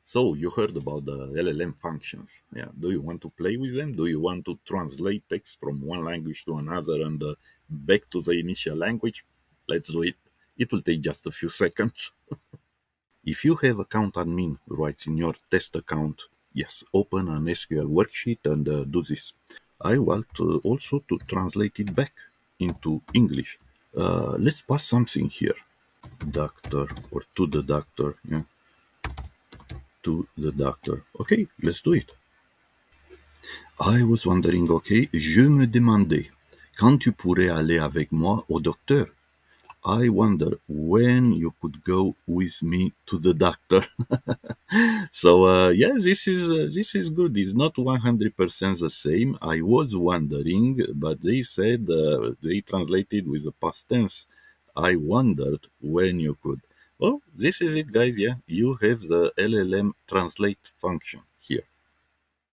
So you heard about the LLM functions. Yeah. Do you want to play with them? Do you want to translate text from one language to another and back to the initial language? Let's do it. It will take just a few seconds. If you have account admin rights in your test account, yes, open an SQL worksheet and do this. I want also to translate it back into English. Let's pass something here. Doctor or to the doctor. Yeah, to the doctor. Okay, let's do it. I was wondering, okay, je me demandais, quand tu pourrais aller avec moi au docteur? I wonder when you could go with me to the doctor. So yeah, this is good. It's not 100% the same. I was wondering, but they said they translated with the past tense. I wondered when you could. Oh, this is it, guys. Yeah, you have the LLM translate function here.